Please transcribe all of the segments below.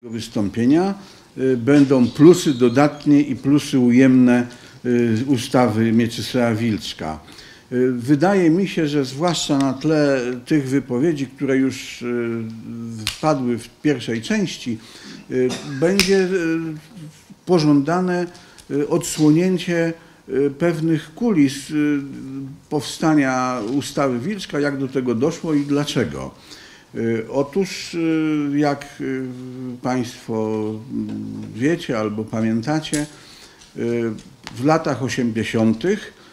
wystąpienia będą plusy dodatnie i plusy ujemne ustawy Mieczysława Wilczka. Wydaje mi się, że zwłaszcza na tle tych wypowiedzi, które już padły w pierwszej części, będzie pożądane odsłonięcie pewnych kulis powstania ustawy Wilczka, jak do tego doszło i dlaczego. Otóż, jak Państwo wiecie albo pamiętacie, w latach 80.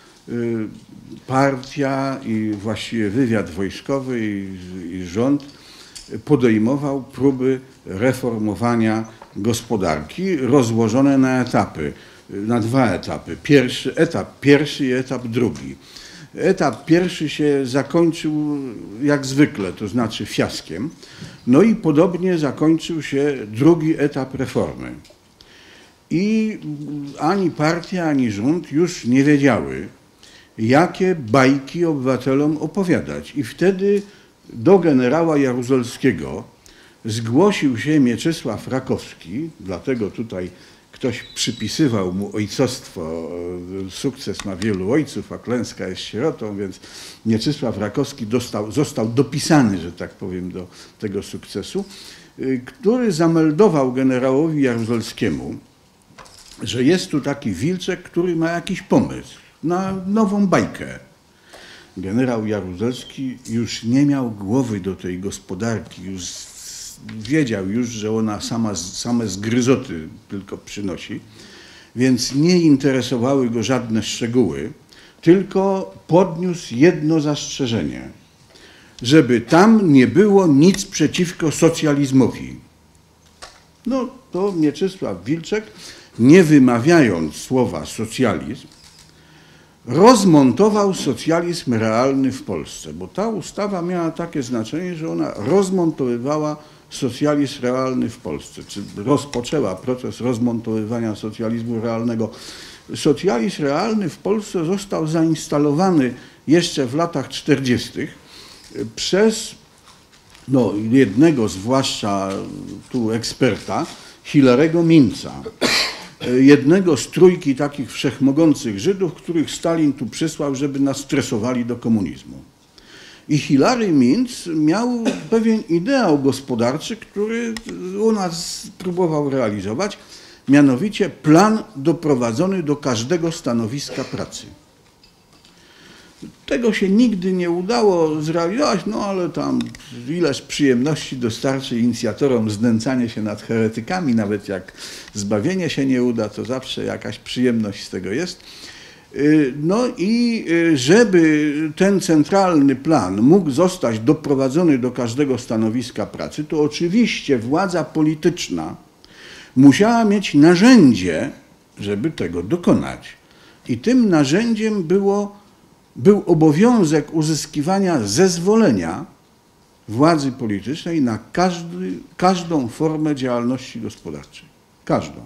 partia i właściwie wywiad wojskowy i rząd podejmował próby reformowania gospodarki rozłożone na etapy, na dwa etapy. Etap pierwszy i etap drugi. Etap pierwszy się zakończył jak zwykle, to znaczy fiaskiem. No i podobnie zakończył się drugi etap reformy. I ani partia, ani rząd już nie wiedziały, jakie bajki obywatelom opowiadać. I wtedy do generała Jaruzelskiego zgłosił się Mieczysław Rakowski, dlatego tutaj ktoś przypisywał mu ojcostwo, sukces ma wielu ojców, a klęska jest sierotą, więc Mieczysław Rakowski został dopisany, że tak powiem, do tego sukcesu, który zameldował generałowi Jaruzelskiemu, że jest tu taki Wilczek, który ma jakiś pomysł na nową bajkę. Generał Jaruzelski już nie miał głowy do tej gospodarki, już wiedział już, że ona same zgryzoty tylko przynosi, więc nie interesowały go żadne szczegóły, tylko podniósł jedno zastrzeżenie, żeby tam nie było nic przeciwko socjalizmowi. No to Mieczysław Wilczek, nie wymawiając słowa socjalizm, rozmontował socjalizm realny w Polsce, bo ta ustawa miała takie znaczenie, że ona rozmontowywała socjalizm realny w Polsce, czy rozpoczęła proces rozmontowywania socjalizmu realnego. Socjalizm realny w Polsce został zainstalowany jeszcze w latach 40. przez jednego zwłaszcza tu eksperta, Hilarego Minca, jednego z trójki takich wszechmogących Żydów, których Stalin tu przysłał, żeby nas stresowali do komunizmu. I Hilary Minc miał pewien ideał gospodarczy, który u nas próbował realizować, mianowicie plan doprowadzony do każdego stanowiska pracy. Tego się nigdy nie udało zrealizować, no ale tam ileż przyjemności dostarczy inicjatorom znęcanie się nad heretykami, nawet jak zbawienie się nie uda, to zawsze jakaś przyjemność z tego jest. No i żeby ten centralny plan mógł zostać doprowadzony do każdego stanowiska pracy, to oczywiście władza polityczna musiała mieć narzędzie, żeby tego dokonać. I tym narzędziem był obowiązek uzyskiwania zezwolenia władzy politycznej na każdą formę działalności gospodarczej. Każdą.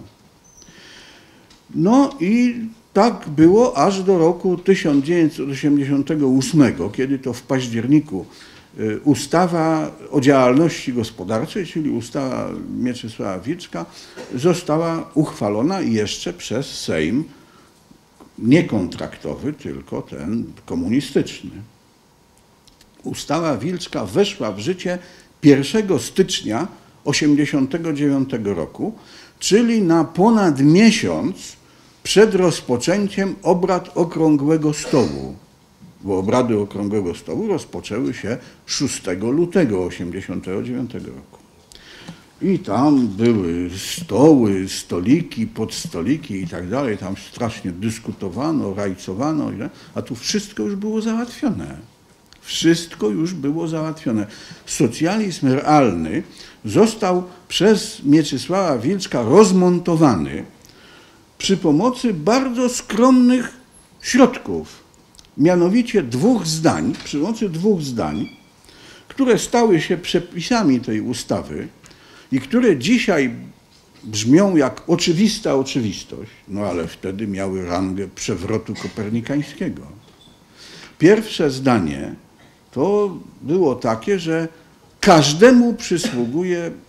No i tak było aż do roku 1988, kiedy to w październiku ustawa o działalności gospodarczej, czyli ustawa Mieczysława Wilczka, została uchwalona jeszcze przez Sejm nie kontraktowy, tylko ten komunistyczny. Ustawa Wilczka weszła w życie 1 stycznia 1989 roku, czyli na ponad miesiąc przed rozpoczęciem obrad Okrągłego Stołu, bo obrady Okrągłego Stołu rozpoczęły się 6 lutego 1989 roku. I tam były stoły, stoliki, podstoliki i tak dalej, tam strasznie dyskutowano, rajcowano, a tu wszystko już było załatwione. Wszystko już było załatwione. Socjalizm realny został przez Mieczysława Wilczka rozmontowany przy pomocy bardzo skromnych środków, mianowicie przy pomocy dwóch zdań, które stały się przepisami tej ustawy i które dzisiaj brzmią jak oczywista oczywistość, no ale wtedy miały rangę przewrotu kopernikańskiego. Pierwsze zdanie to było takie, że każdemu przysługuje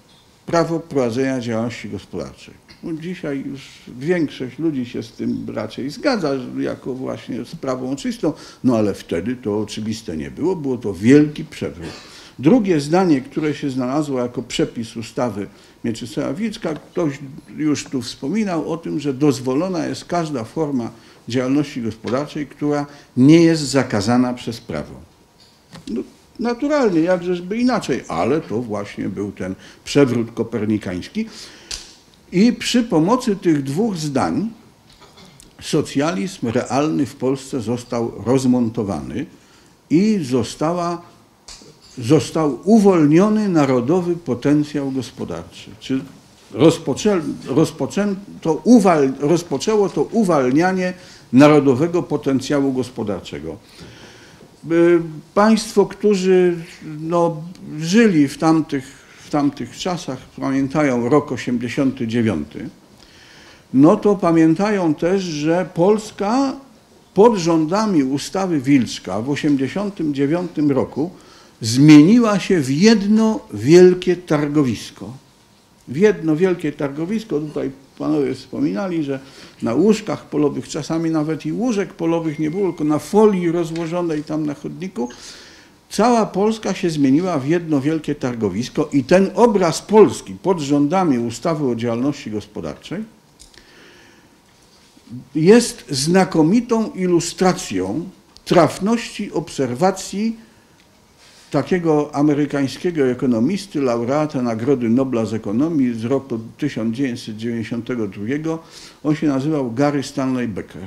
prawo prowadzenia działalności gospodarczej. No dzisiaj już większość ludzi się z tym raczej zgadza, jako właśnie sprawą czystą, no ale wtedy to oczywiste nie było, było to wielki przewrót. Drugie zdanie, które się znalazło jako przepis ustawy Mieczysława-Wilczka, ktoś już tu wspominał o tym, że dozwolona jest każda forma działalności gospodarczej, która nie jest zakazana przez prawo. No, naturalnie, jakżeżby inaczej, ale to właśnie był ten przewrót kopernikański. I przy pomocy tych dwóch zdań socjalizm realny w Polsce został rozmontowany i został uwolniony narodowy potencjał gospodarczy. Czy rozpoczęło to uwalnianie narodowego potencjału gospodarczego. Państwo, którzy no, żyli w tamtych czasach, pamiętają rok 89, no to pamiętają też, że Polska pod rządami ustawy Wilczka w 89 roku zmieniła się w jedno wielkie targowisko. W jedno wielkie targowisko, tutaj panowie wspominali, że na łóżkach polowych, czasami nawet i łóżek polowych nie było, tylko na folii rozłożonej tam na chodniku, cała Polska się zmieniła w jedno wielkie targowisko i ten obraz Polski pod rządami ustawy o działalności gospodarczej jest znakomitą ilustracją trafności obserwacji takiego amerykańskiego ekonomisty, laureata Nagrody Nobla z ekonomii z roku 1992. On się nazywał Gary Stanley Becker.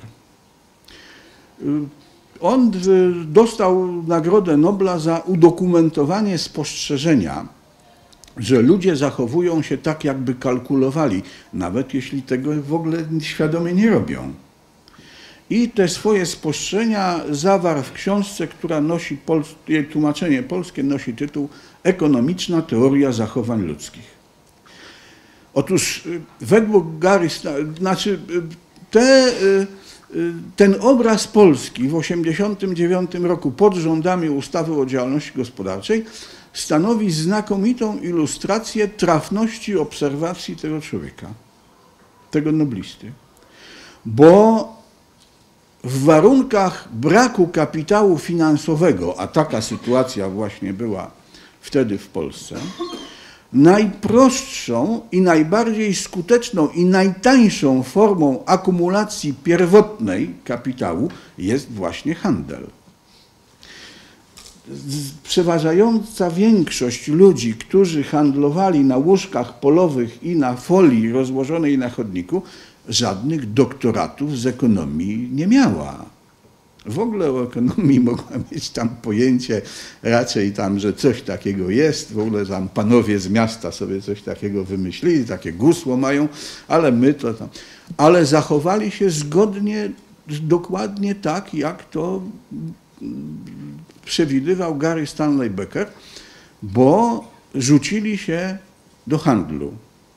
On dostał Nagrodę Nobla za udokumentowanie spostrzeżenia, że ludzie zachowują się tak, jakby kalkulowali, nawet jeśli tego w ogóle świadomie nie robią. I te swoje spostrzeżenia zawarł w książce, która nosi, jej tłumaczenie polskie nosi tytuł Ekonomiczna teoria zachowań ludzkich. Otóż według Gary, znaczy ten obraz Polski w 1989 roku pod rządami ustawy o działalności gospodarczej stanowi znakomitą ilustrację trafności obserwacji tego człowieka, tego noblisty. Bo w warunkach braku kapitału finansowego, a taka sytuacja właśnie była wtedy w Polsce, najprostszą i najbardziej skuteczną i najtańszą formą akumulacji pierwotnej kapitału jest właśnie handel. Przeważająca większość ludzi, którzy handlowali na łóżkach polowych i na folii rozłożonej na chodniku, żadnych doktoratów z ekonomii nie miała. W ogóle o ekonomii mogła mieć tam pojęcie raczej tam, że coś takiego jest, w ogóle tam panowie z miasta sobie coś takiego wymyślili, takie gusło mają, ale my to tam. Ale zachowali się zgodnie, dokładnie tak, jak to przewidywał Gary Stanley Becker, bo rzucili się do handlu.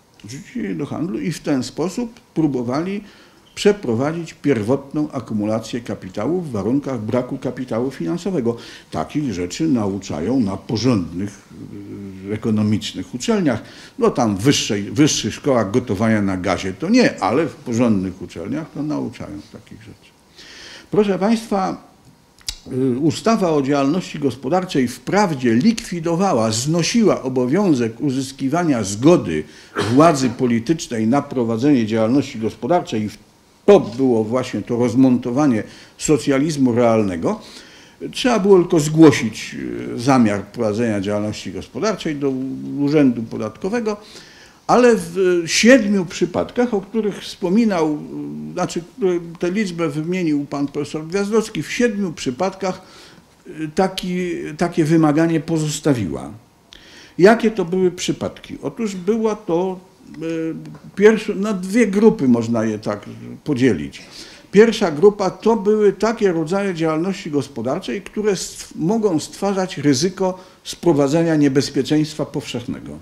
I w ten sposób próbowali przeprowadzić pierwotną akumulację kapitału w warunkach braku kapitału finansowego. Takich rzeczy nauczają na porządnych ekonomicznych uczelniach. No tam w wyższych szkołach gotowania na gazie to nie, ale w porządnych uczelniach to nauczają takich rzeczy. Proszę Państwa, ustawa o działalności gospodarczej wprawdzie likwidowała, znosiła obowiązek uzyskiwania zgody władzy politycznej na prowadzenie działalności gospodarczej i to było właśnie to rozmontowanie socjalizmu realnego. Trzeba było tylko zgłosić zamiar prowadzenia działalności gospodarczej do Urzędu Podatkowego, ale w 7 przypadkach, o których wspominał, znaczy tę liczbę wymienił pan profesor Gwiazdowski, w 7 przypadkach takie wymaganie pozostawiła. Jakie to były przypadki? Otóż była to na dwie grupy można je tak podzielić. Pierwsza grupa to były takie rodzaje działalności gospodarczej, które mogą stwarzać ryzyko sprowadzenia niebezpieczeństwa powszechnego.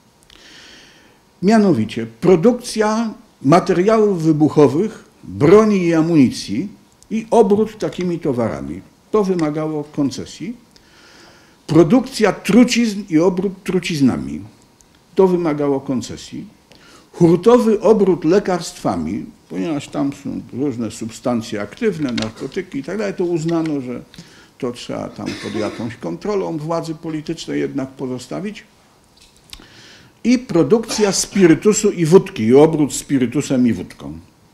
Mianowicie produkcja materiałów wybuchowych, broni i amunicji i obrót takimi towarami. To wymagało koncesji. Produkcja trucizn i obrót truciznami. to wymagało koncesji. Hurtowy obrót lekarstwami, ponieważ tam są różne substancje aktywne, narkotyki i tak dalej, to uznano, że to trzeba tam pod jakąś kontrolą władzy politycznej jednak pozostawić. I produkcja spirytusu i wódki, i obrót spirytusem i wódką.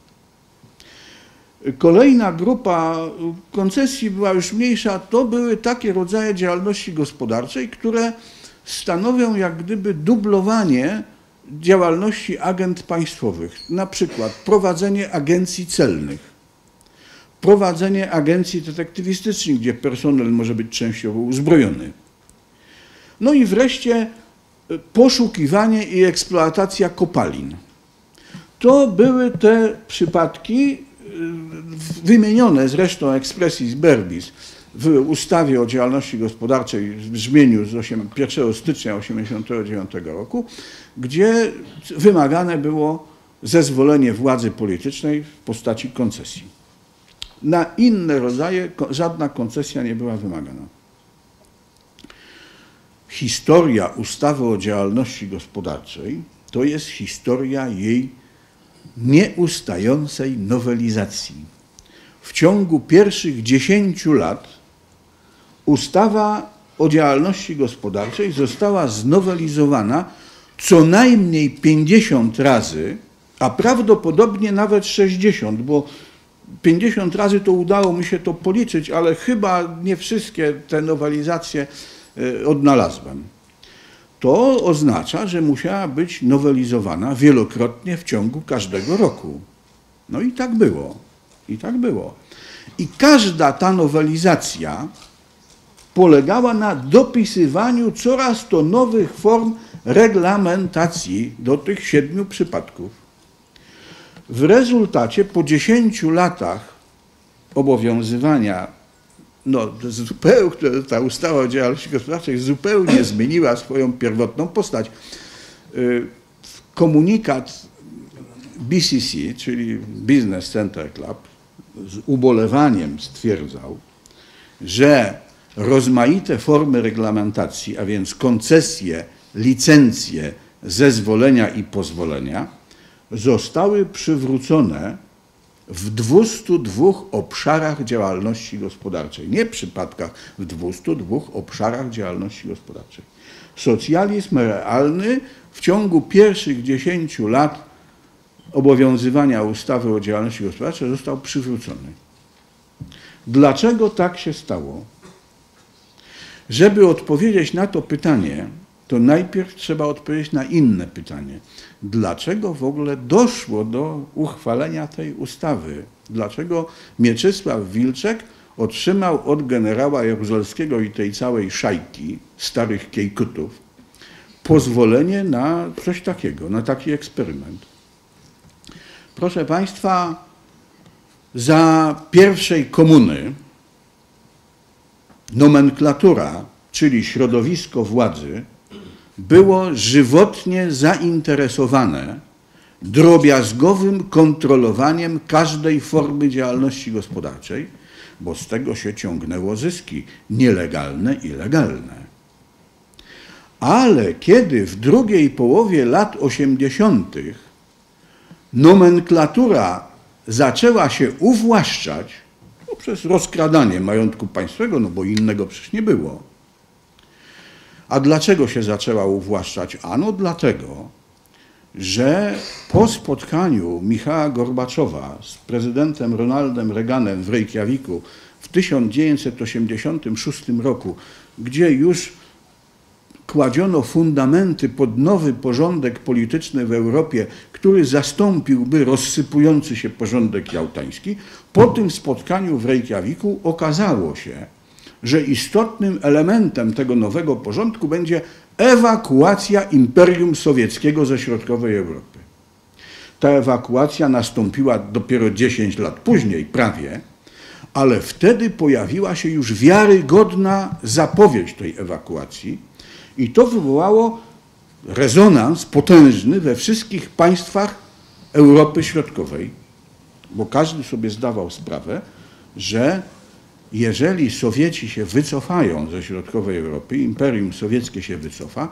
Kolejna grupa koncesji była już mniejsza, to były takie rodzaje działalności gospodarczej, które stanowią jak gdyby dublowanie działalności agent państwowych, na przykład prowadzenie agencji celnych, prowadzenie agencji detektywistycznych, gdzie personel może być częściowo uzbrojony. No i wreszcie poszukiwanie i eksploatacja kopalin. To były te przypadki wymienione zresztą expressis verbis w ustawie o działalności gospodarczej w brzmieniu z 1 stycznia 1989 roku, gdzie wymagane było zezwolenie władzy politycznej w postaci koncesji. Na inne rodzaje żadna koncesja nie była wymagana. Historia ustawy o działalności gospodarczej to jest historia jej nieustającej nowelizacji. W ciągu pierwszych 10 lat ustawa o działalności gospodarczej została znowelizowana co najmniej 50 razy, a prawdopodobnie nawet 60, bo 50 razy to udało mi się to policzyć, ale chyba nie wszystkie te nowelizacje odnalazłem. To oznacza, że musiała być nowelizowana wielokrotnie w ciągu każdego roku. No i tak było. I tak było. I każda ta nowelizacja polegała na dopisywaniu coraz to nowych form reglamentacji do tych 7 przypadków. W rezultacie po 10 latach obowiązywania ta ustawa o działalności gospodarczej zupełnie zmieniła swoją pierwotną postać. Komunikat BCC, czyli Business Center Club, z ubolewaniem stwierdzał, że rozmaite formy reglamentacji, a więc koncesje, licencje, zezwolenia i pozwolenia, zostały przywrócone w 202 obszarach działalności gospodarczej. Nie przypadkach, w 202 obszarach działalności gospodarczej. Socjalizm realny w ciągu pierwszych 10 lat obowiązywania ustawy o działalności gospodarczej został przywrócony. Dlaczego tak się stało? Żeby odpowiedzieć na to pytanie, to najpierw trzeba odpowiedzieć na inne pytanie. Dlaczego w ogóle doszło do uchwalenia tej ustawy? Dlaczego Mieczysław Wilczek otrzymał od generała Jaruzelskiego i tej całej szajki starych kiejkutów pozwolenie na coś takiego, na taki eksperyment? Proszę Państwa, za pierwszej komuny nomenklatura, czyli środowisko władzy, było żywotnie zainteresowane drobiazgowym kontrolowaniem każdej formy działalności gospodarczej, bo z tego się ciągnęło zyski nielegalne i legalne. Ale kiedy w drugiej połowie lat 80. nomenklatura zaczęła się uwłaszczać poprzez rozkradanie majątku państwowego, no bo innego przecież nie było. A dlaczego się zaczęła uwłaszczać? Ano dlatego, że po spotkaniu Michała Gorbaczowa z prezydentem Ronaldem Reaganem w Reykjaviku w 1986 roku, gdzie już kładziono fundamenty pod nowy porządek polityczny w Europie, który zastąpiłby rozsypujący się porządek jałtański, po tym spotkaniu w Reykjaviku okazało się, że istotnym elementem tego nowego porządku będzie ewakuacja Imperium Sowieckiego ze środkowej Europy. Ta ewakuacja nastąpiła dopiero 10 lat później, prawie, ale wtedy pojawiła się już wiarygodna zapowiedź tej ewakuacji i to wywołało rezonans potężny we wszystkich państwach Europy Środkowej, bo każdy sobie zdawał sprawę, że jeżeli Sowieci się wycofają ze środkowej Europy, Imperium Sowieckie się wycofa,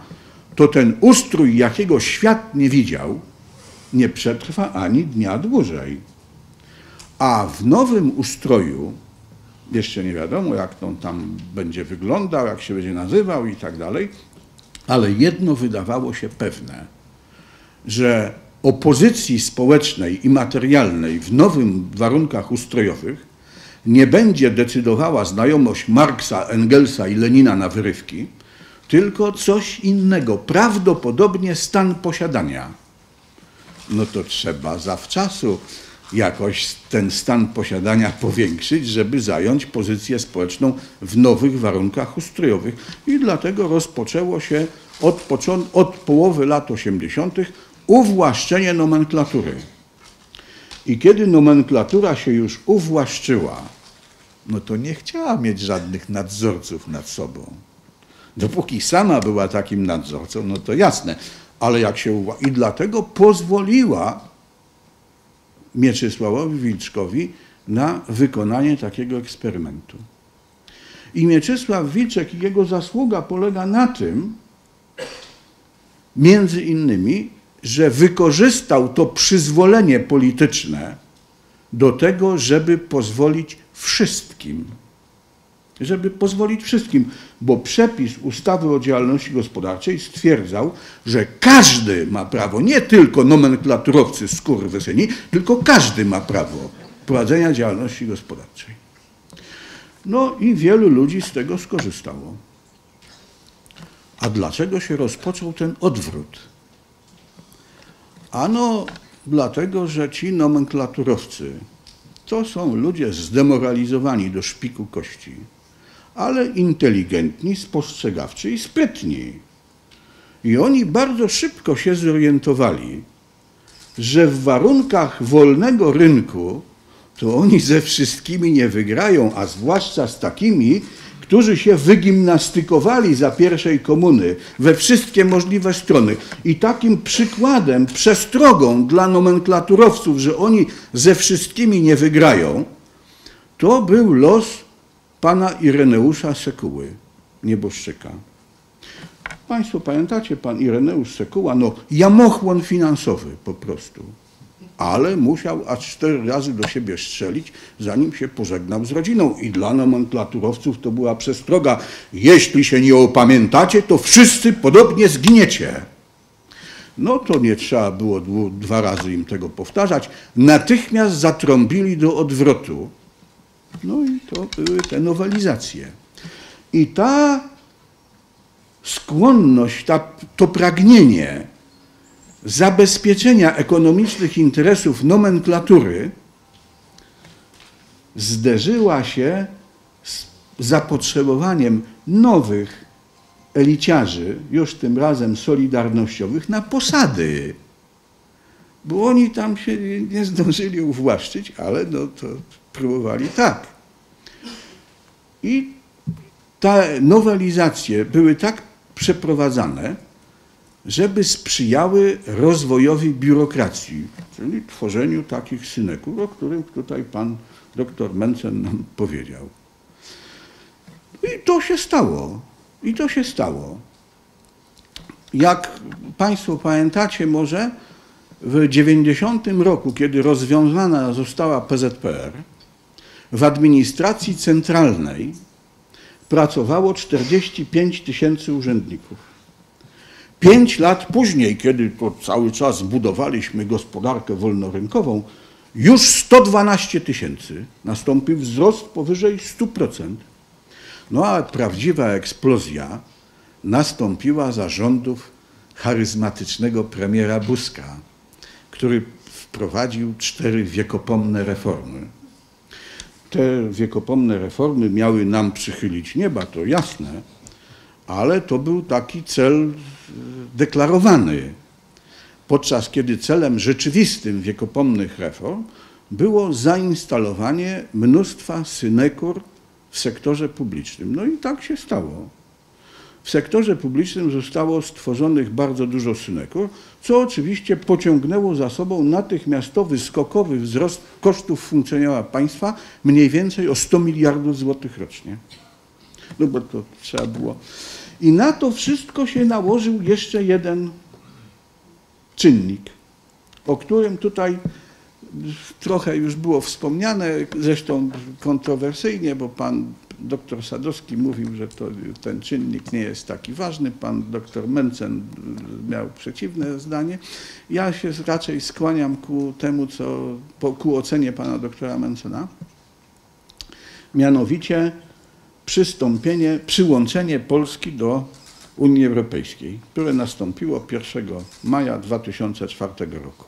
to ten ustrój, jakiego świat nie widział, nie przetrwa ani dnia dłużej. A w nowym ustroju, jeszcze nie wiadomo, jak on tam będzie wyglądał, jak się będzie nazywał i tak dalej, ale jedno wydawało się pewne, że opozycji społecznej i materialnej w nowym warunkach ustrojowych nie będzie decydowała znajomość Marksa, Engelsa i Lenina na wyrywki, tylko coś innego, prawdopodobnie stan posiadania. No to trzeba zawczasu jakoś ten stan posiadania powiększyć, żeby zająć pozycję społeczną w nowych warunkach ustrojowych. I dlatego rozpoczęło się od połowy lat 80. uwłaszczenie nomenklatury. I kiedy nomenklatura się już uwłaszczyła, no to nie chciała mieć żadnych nadzorców nad sobą. Dopóki sama była takim nadzorcą, no to jasne, ale jak się i dlatego pozwoliła Mieczysławowi Wilczkowi na wykonanie takiego eksperymentu. I Mieczysław Wilczek i jego zasługa polega na tym, między innymi, że wykorzystał to przyzwolenie polityczne do tego, żeby pozwolić wszystkim, bo przepis ustawy o działalności gospodarczej stwierdzał, że każdy ma prawo, nie tylko nomenklaturowcy skurwysyni, tylko każdy ma prawo prowadzenia działalności gospodarczej. No i wielu ludzi z tego skorzystało. A dlaczego się rozpoczął ten odwrót? Ano dlatego, że ci nomenklaturowcy to są ludzie zdemoralizowani do szpiku kości, ale inteligentni, spostrzegawczy i sprytni. I oni bardzo szybko się zorientowali, że w warunkach wolnego rynku to oni ze wszystkimi nie wygrają, a zwłaszcza z takimi, którzy się wygimnastykowali za pierwszej komuny we wszystkie możliwe strony. I takim przykładem, przestrogą dla nomenklaturowców, że oni ze wszystkimi nie wygrają, to był los pana Ireneusza Sekuły, nieboszczyka. Państwo pamiętacie, pan Ireneusz Sekuła, no jamochłon finansowy po prostu, ale musiał aż 4 razy do siebie strzelić, zanim się pożegnał z rodziną. I dla nomenklaturowców to była przestroga. Jeśli się nie opamiętacie, to wszyscy podobnie zginiecie. No to nie trzeba było 2 razy im tego powtarzać. Natychmiast zatrąbili do odwrotu. No i to były te nowelizacje. I ta skłonność, to pragnienie zabezpieczenia ekonomicznych interesów nomenklatury zderzyła się z zapotrzebowaniem nowych eliciarzy, już tym razem solidarnościowych, na posady. Bo oni tam się nie zdążyli uwłaszczyć, ale no to próbowali tak. I te nowelizacje były tak przeprowadzane, żeby sprzyjały rozwojowi biurokracji, czyli tworzeniu takich synekur, o którym tutaj pan doktor Mencen nam powiedział. I to się stało. I to się stało. Jak państwo pamiętacie może, w 90 roku, kiedy rozwiązana została PZPR, w administracji centralnej pracowało 45 000 urzędników. 5 lat później, kiedy to cały czas budowaliśmy gospodarkę wolnorynkową, już 112 000. Nastąpił wzrost powyżej 100%. No a prawdziwa eksplozja nastąpiła za rządów charyzmatycznego premiera Buzka, który wprowadził 4 wiekopomne reformy. Te wiekopomne reformy miały nam przychylić nieba, to jasne, ale to był taki cel deklarowany, podczas kiedy celem rzeczywistym wiekopomnych reform było zainstalowanie mnóstwa synekur w sektorze publicznym. No i tak się stało. W sektorze publicznym zostało stworzonych bardzo dużo synekur, co oczywiście pociągnęło za sobą natychmiastowy, skokowy wzrost kosztów funkcjonowania państwa mniej więcej o 100 miliardów złotych rocznie. No bo to trzeba było. I na to wszystko się nałożył jeszcze jeden czynnik, o którym tutaj trochę już było wspomniane, zresztą kontrowersyjnie, bo pan doktor Sadowski mówił, że ten czynnik nie jest taki ważny, pan doktor Mencen miał przeciwne zdanie. Ja się raczej skłaniam ku temu, ku ocenie pana doktora Mencena, mianowicie przyłączenie Polski do Unii Europejskiej, które nastąpiło 1 maja 2004 roku.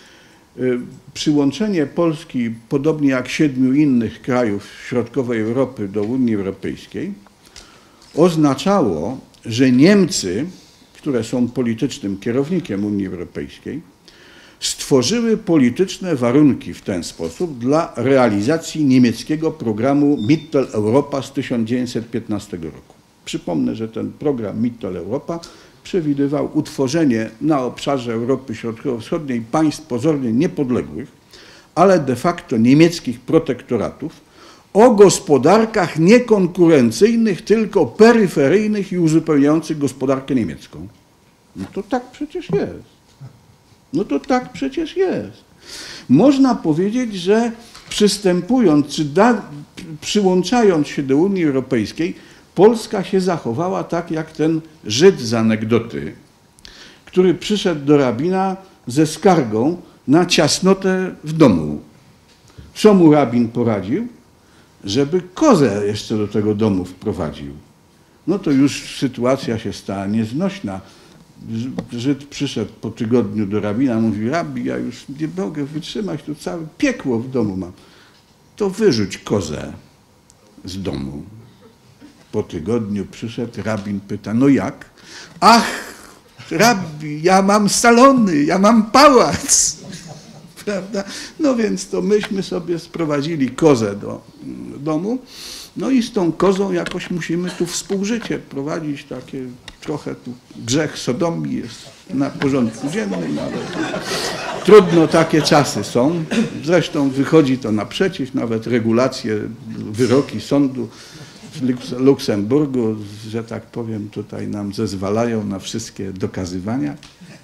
Przyłączenie Polski, podobnie jak 7 innych krajów środkowej Europy do Unii Europejskiej, oznaczało, że Niemcy, które są politycznym kierownikiem Unii Europejskiej, stworzyły polityczne warunki w ten sposób dla realizacji niemieckiego programu Mitteleuropa z 1915 roku. Przypomnę, że ten program Mitteleuropa przewidywał utworzenie na obszarze Europy Środkowo-Wschodniej państw pozornie niepodległych, ale de facto niemieckich protektoratów o gospodarkach niekonkurencyjnych, tylko peryferyjnych i uzupełniających gospodarkę niemiecką. No to tak przecież jest. No to tak przecież jest. Można powiedzieć, że przystępując, czy przyłączając się do Unii Europejskiej, Polska się zachowała tak jak ten Żyd z anegdoty, który przyszedł do rabina ze skargą na ciasnotę w domu. Co mu rabin poradził? Żeby kozę jeszcze do tego domu wprowadził. No to już sytuacja się stała nieznośna. Żyd przyszedł po tygodniu do rabina, mówi: rabbi, ja już nie mogę wytrzymać, tu całe piekło w domu mam. To wyrzuć kozę z domu. Po tygodniu przyszedł, rabin pyta: no jak? Ach, rabbi, ja mam salony, ja mam pałac. Prawda? No więc to myśmy sobie sprowadzili kozę do domu, no i z tą kozą jakoś musimy tu współżycie prowadzić, takie trochę tu grzech sodomii jest na porządku dziennym, ale trudno, takie czasy są. Zresztą wychodzi to naprzeciw, nawet regulacje, wyroki sądu w Luksemburgu, że tak powiem, tutaj nam zezwalają na wszystkie dokazywania.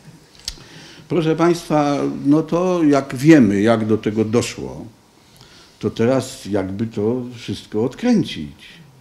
Proszę Państwa, no to jak wiemy, jak do tego doszło, to teraz jakby to wszystko odkręcić.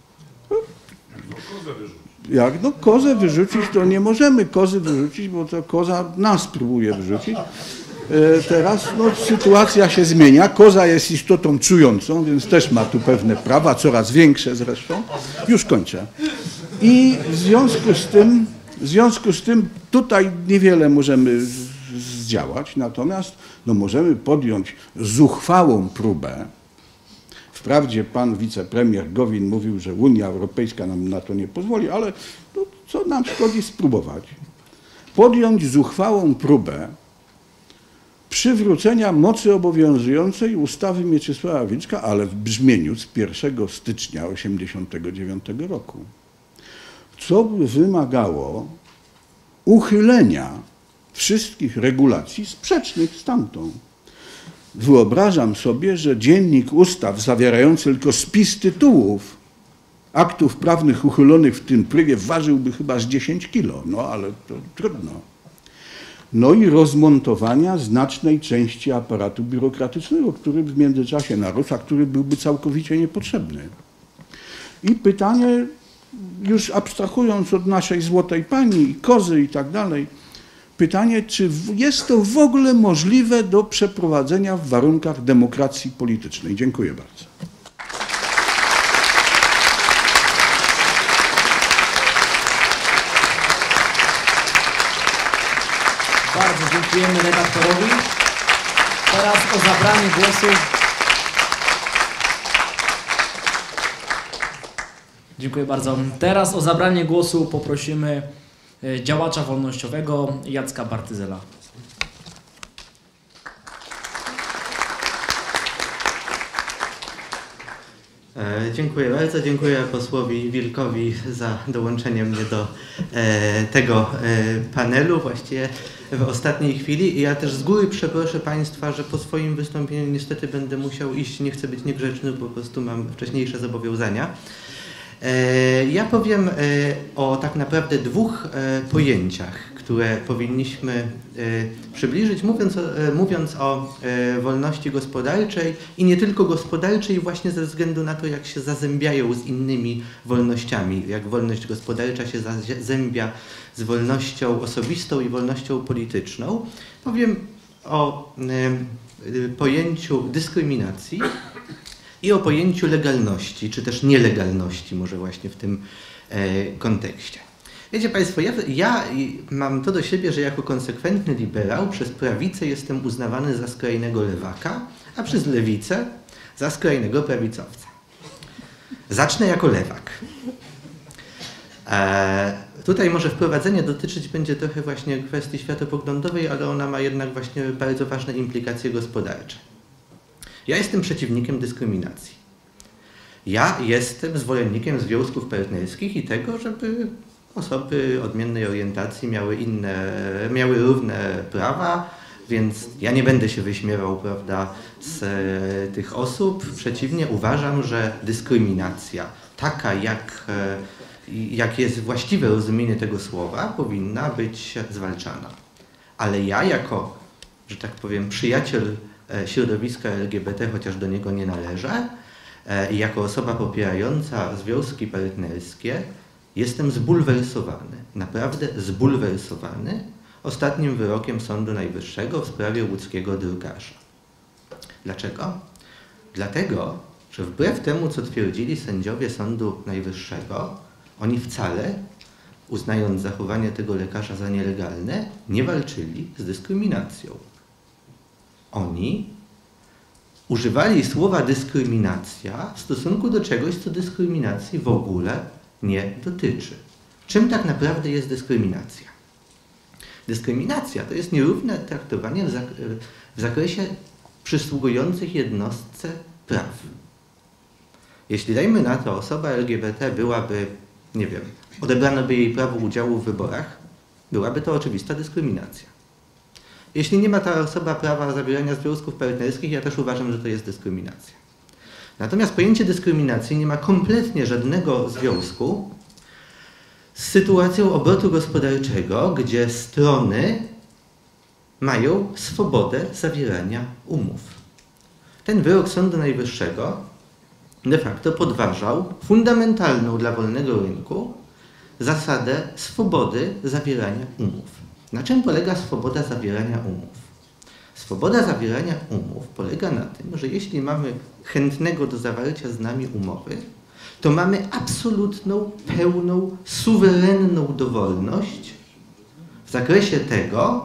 Jak no kozę wyrzucić, to nie możemy kozy wyrzucić, bo to koza nas próbuje wyrzucić. Teraz no, sytuacja się zmienia. Koza jest istotą czującą, więc też ma tu pewne prawa, coraz większe zresztą. Już kończę. I w związku z tym tutaj niewiele możemy zdziałać, natomiast no, możemy podjąć zuchwałą próbę. Wprawdzie pan wicepremier Gowin mówił, że Unia Europejska nam na to nie pozwoli, ale no, co nam szkodzi spróbować? Podjąć zuchwałą próbę przywrócenia mocy obowiązującej ustawy Mieczysława Wilczka, ale w brzmieniu z 1 stycznia 1989 roku. Co by wymagało uchylenia wszystkich regulacji sprzecznych z tamtą. Wyobrażam sobie, że dziennik ustaw zawierający tylko spis tytułów aktów prawnych uchylonych w tym prawie ważyłby chyba z 10 kilo, no ale to trudno. No i rozmontowania znacznej części aparatu biurokratycznego, który w międzyczasie narósł, a który byłby całkowicie niepotrzebny. I pytanie, już abstrahując od naszej złotej pani i kozy i tak dalej, pytanie, czy jest to w ogóle możliwe do przeprowadzenia w warunkach demokracji politycznej? Dziękuję bardzo. Bardzo dziękujemy redaktorowi. Teraz o zabranie głosu. Dziękuję bardzo. Teraz o zabranie głosu poprosimy działacza wolnościowego Jacka Bartyzela. Dziękuję bardzo. Dziękuję posłowi Wilkowi za dołączenie mnie do tego panelu właściwie w ostatniej chwili. I ja też z góry przeproszę Państwa, że po swoim wystąpieniu niestety będę musiał iść. Nie chcę być niegrzeczny, po prostu mam wcześniejsze zobowiązania. Ja powiem o tak naprawdę dwóch pojęciach, które powinniśmy przybliżyć, mówiąc o wolności gospodarczej i nie tylko gospodarczej, właśnie ze względu na to, jak się zazębiają z innymi wolnościami, jak wolność gospodarcza się zazębia z wolnością osobistą i wolnością polityczną. Powiem o pojęciu dyskryminacji i o pojęciu legalności, czy też nielegalności, może właśnie w tym kontekście. Wiecie Państwo, ja mam to do siebie, że jako konsekwentny liberał przez prawicę jestem uznawany za skrajnego lewaka, a przez lewicę za skrajnego prawicowca. Zacznę jako lewak. Tutaj może wprowadzenie dotyczyć będzie trochę właśnie kwestii światopoglądowej, ale ona ma jednak właśnie bardzo ważne implikacje gospodarcze. Ja jestem przeciwnikiem dyskryminacji. Ja jestem zwolennikiem związków partnerskich i tego, żeby osoby odmiennej orientacji miały równe prawa, więc ja nie będę się wyśmiewał, prawda, z tych osób. Przeciwnie, uważam, że dyskryminacja, taka jak jest właściwe rozumienie tego słowa, powinna być zwalczana. Ale ja jako, że tak powiem, przyjaciel środowiska LGBT, chociaż do niego nie należę, i jako osoba popierająca związki partnerskie, jestem zbulwersowany, naprawdę zbulwersowany ostatnim wyrokiem Sądu Najwyższego w sprawie łódzkiego drukarza. Dlaczego? Dlatego, że wbrew temu, co twierdzili sędziowie Sądu Najwyższego, oni wcale, uznając zachowanie tego lekarza za nielegalne, nie walczyli z dyskryminacją. Oni używali słowa dyskryminacja w stosunku do czegoś, co dyskryminacji w ogóle nie dotyczy. Czym tak naprawdę jest dyskryminacja? Dyskryminacja to jest nierówne traktowanie w zakresie przysługujących jednostce praw. Jeśli dajmy na to osoba LGBT byłaby, nie wiem, odebrano by jej prawo udziału w wyborach, byłaby to oczywista dyskryminacja. Jeśli nie ma ta osoba prawa zawierania związków partnerskich, ja też uważam, że to jest dyskryminacja. Natomiast pojęcie dyskryminacji nie ma kompletnie żadnego związku z sytuacją obrotu gospodarczego, gdzie strony mają swobodę zawierania umów. Ten wyrok Sądu Najwyższego de facto podważał fundamentalną dla wolnego rynku zasadę swobody zawierania umów. Na czym polega swoboda zawierania umów? Swoboda zawierania umów polega na tym, że jeśli mamy chętnego do zawarcia z nami umowy, to mamy absolutną, pełną, suwerenną dowolność w zakresie tego,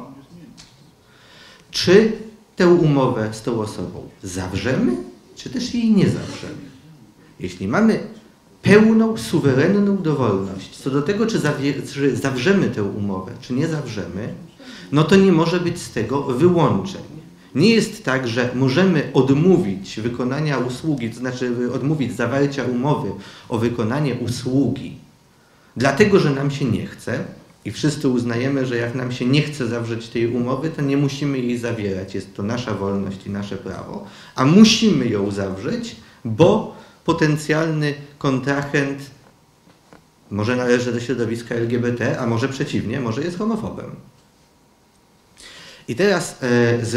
czy tę umowę z tą osobą zawrzemy, czy też jej nie zawrzemy. Jeśli mamy pełną, suwerenną dowolność co do tego, czy zawrzemy tę umowę, czy nie zawrzemy, no to nie może być z tego wyłączeń. Nie jest tak, że możemy odmówić wykonania usługi, to znaczy odmówić zawarcia umowy o wykonanie usługi, dlatego że nam się nie chce i wszyscy uznajemy, że jak nam się nie chce zawrzeć tej umowy, to nie musimy jej zawierać. Jest to nasza wolność i nasze prawo, a musimy ją zawrzeć, bo potencjalny kontrahent może należy do środowiska LGBT, a może przeciwnie, może jest homofobem. I teraz z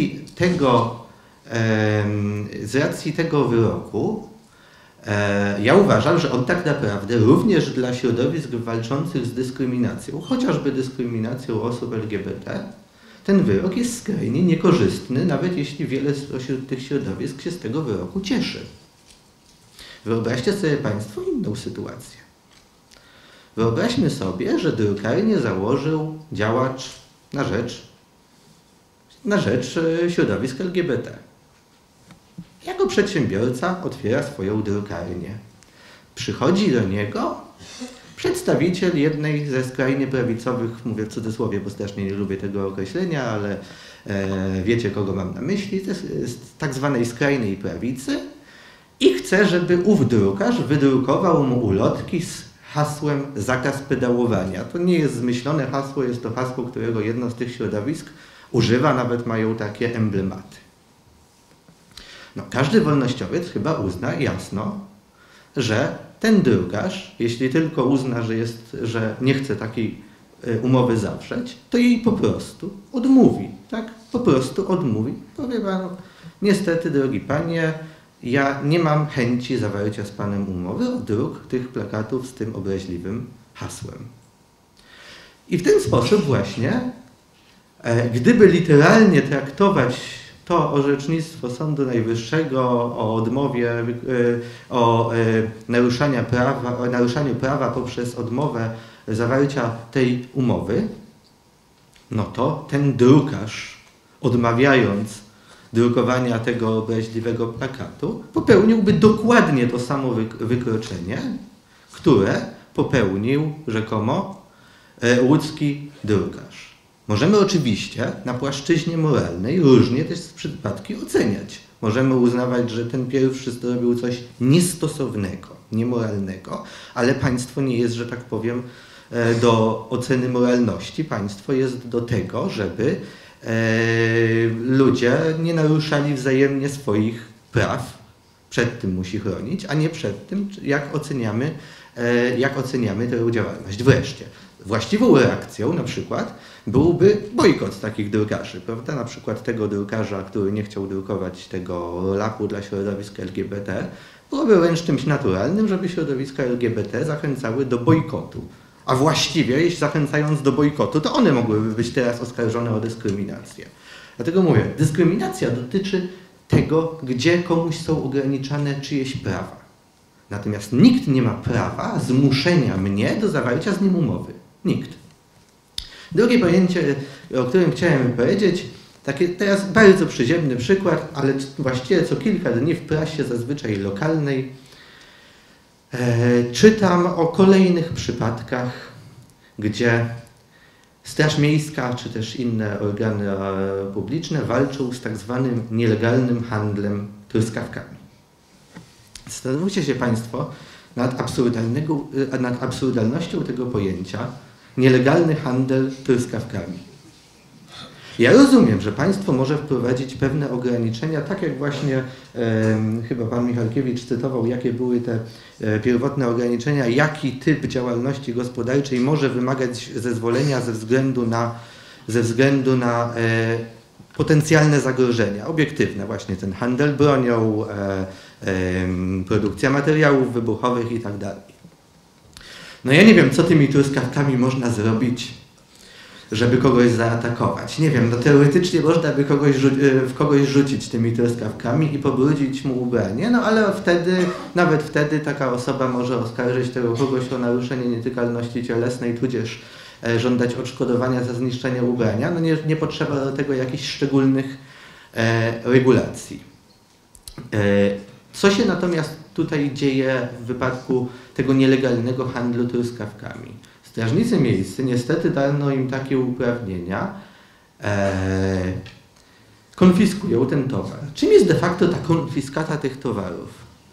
racji tego wyroku ja uważam, że on tak naprawdę również dla środowisk walczących z dyskryminacją, chociażby dyskryminacją osób LGBT, ten wyrok jest skrajnie niekorzystny, nawet jeśli wiele spośród tych środowisk się z tego wyroku cieszy. Wyobraźcie sobie Państwo inną sytuację. Wyobraźmy sobie, że drukarnię założył działacz na rzecz środowisk LGBT. Jako przedsiębiorca otwiera swoją drukarnię. Przychodzi do niego przedstawiciel jednej ze skrajnie prawicowych, mówię w cudzysłowie, bo strasznie nie lubię tego określenia, ale wiecie, kogo mam na myśli, z tak zwanej skrajnej prawicy i chce, żeby ów drukarz wydrukował mu ulotki z hasłem zakaz pedałowania. To nie jest zmyślone hasło, jest to hasło, którego jedno z tych środowisk używa, nawet mają takie emblematy. No, każdy wolnościowiec chyba uzna jasno, że ten drukarz, jeśli tylko uzna, że nie chce takiej umowy zawrzeć, to jej po prostu odmówi. Tak? Po prostu odmówi. Powie panu, niestety, drogi panie, ja nie mam chęci zawarcia z panem umowy o druk tych plakatów z tym obraźliwym hasłem. I w ten sposób właśnie, gdyby literalnie traktować to orzecznictwo Sądu Najwyższego o odmowie, o naruszaniu prawa poprzez odmowę zawarcia tej umowy, no to ten drukarz, odmawiając drukowania tego obraźliwego plakatu, popełniłby dokładnie to samo wykroczenie, które popełnił rzekomo łódzki drukarz. Możemy oczywiście na płaszczyźnie moralnej różnie też przypadki oceniać. Możemy uznawać, że ten pierwszy zrobił coś niestosownego, niemoralnego, ale państwo nie jest, że tak powiem, do oceny moralności. Państwo jest do tego, żeby ludzie nie naruszali wzajemnie swoich praw. Przed tym musi chronić, a nie przed tym, jak oceniamy tę działalność. Wreszcie, właściwą reakcją na przykład byłby bojkot takich drukarzy, prawda? Na przykład tego drukarza, który nie chciał drukować tego lapu dla środowiska LGBT, byłoby wręcz czymś naturalnym, żeby środowiska LGBT zachęcały do bojkotu. A właściwie, jeśli zachęcając do bojkotu, to one mogłyby być teraz oskarżone o dyskryminację. Dlatego mówię, dyskryminacja dotyczy tego, gdzie komuś są ograniczane czyjeś prawa. Natomiast nikt nie ma prawa zmuszenia mnie do zawarcia z nim umowy. Nikt. Drugie pojęcie, o którym chciałem powiedzieć, taki teraz bardzo przyziemny przykład, ale właściwie co kilka dni w prasie, zazwyczaj lokalnej, czytam o kolejnych przypadkach, gdzie Straż Miejska czy też inne organy publiczne walczą z tak zwanym nielegalnym handlem truskawkami. Zastanówcie się Państwo nad absurdalnością tego pojęcia nielegalny handel truskawkami. Ja rozumiem, że państwo może wprowadzić pewne ograniczenia, tak jak właśnie chyba pan Michalkiewicz cytował, jakie były te pierwotne ograniczenia, jaki typ działalności gospodarczej może wymagać zezwolenia ze względu na potencjalne zagrożenia, obiektywne, właśnie ten handel bronią, produkcja materiałów wybuchowych i tak dalej. No ja nie wiem, co tymi truskawkami można zrobić, żeby kogoś zaatakować. Nie wiem, no teoretycznie można by w kogoś rzucić tymi truskawkami i pobrudzić mu ubranie, no ale nawet wtedy taka osoba może oskarżyć tego kogoś o naruszenie nietykalności cielesnej, tudzież żądać odszkodowania za zniszczenie ubrania. No nie potrzeba do tego jakichś szczególnych regulacji. Co się natomiast tutaj dzieje w wypadku tego nielegalnego handlu truskawkami? Strażnicy miejscy niestety dano im takie uprawnienia, konfiskują ten towar. Czym jest de facto ta konfiskata tych towarów?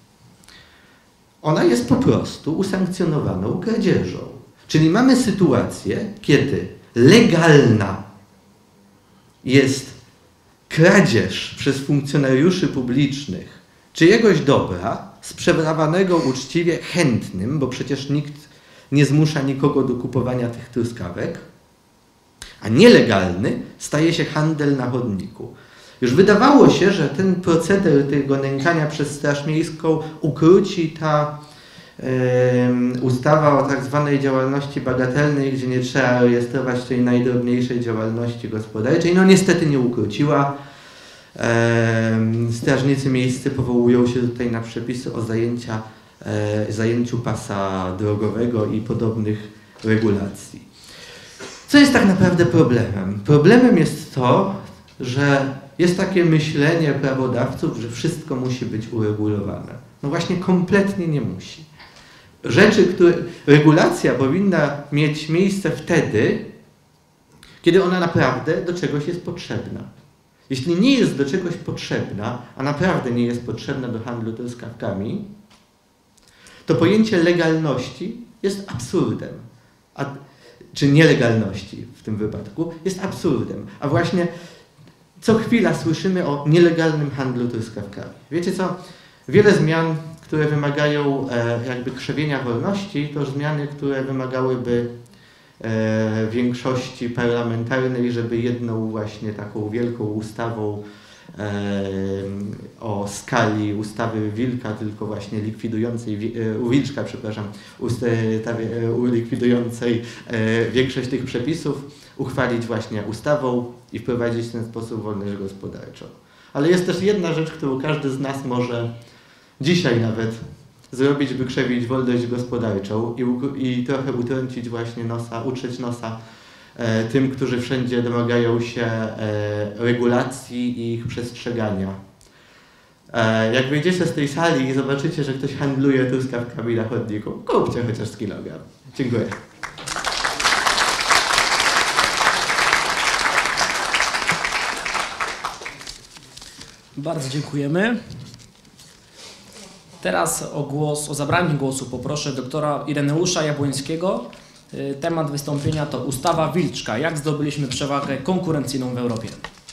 Ona jest po prostu usankcjonowaną kradzieżą. Czyli mamy sytuację, kiedy legalna jest kradzież przez funkcjonariuszy publicznych czyjegoś dobra, sprzedawanego uczciwie chętnym, bo przecież nikt nie zmusza nikogo do kupowania tych truskawek, a nielegalny staje się handel na chodniku. Już wydawało się, że ten proceder tego nękania przez Straż Miejską ukróci ta ustawa o tak zwanej działalności bagatelnej, gdzie nie trzeba rejestrować tej najdrobniejszej działalności gospodarczej. No niestety nie ukróciła. Strażnicy miejscy powołują się tutaj na przepisy o zajęciu pasa drogowego i podobnych regulacji. Co jest tak naprawdę problemem? Problemem jest to, że jest takie myślenie prawodawców, że wszystko musi być uregulowane. No właśnie kompletnie nie musi. Regulacja powinna mieć miejsce wtedy, kiedy ona naprawdę do czegoś jest potrzebna. Jeśli nie jest do czegoś potrzebna, a naprawdę nie jest potrzebna do handlu truskawkami, to pojęcie legalności jest absurdem. Czy nielegalności w tym wypadku jest absurdem. A właśnie co chwila słyszymy o nielegalnym handlu truskawkami. Wiecie co? Wiele zmian, które wymagają jakby krzewienia wolności, to zmiany, które wymagałyby większości parlamentarnej, żeby jedną właśnie taką wielką ustawą o skali ustawy Wilka, tylko właśnie likwidującej, Wilczka, przepraszam, likwidującej większość tych przepisów, uchwalić właśnie ustawą i wprowadzić w ten sposób wolność gospodarczą. Ale jest też jedna rzecz, którą każdy z nas może dzisiaj nawet zrobić, by krzewić wolność gospodarczą i trochę utrącić właśnie nosa, utrzeć nosa tym, którzy wszędzie domagają się regulacji i ich przestrzegania. Jak wyjdziecie z tej sali i zobaczycie, że ktoś handluje truskawkami na chodniku, kupcie chociaż z kilogram. Dziękuję. Bardzo dziękujemy. Teraz o zabranie głosu poproszę doktora Ireneusza Jabłońskiego. Temat wystąpienia to ustawa Wilczka. Jak zdobyliśmy przewagę konkurencyjną w Europie?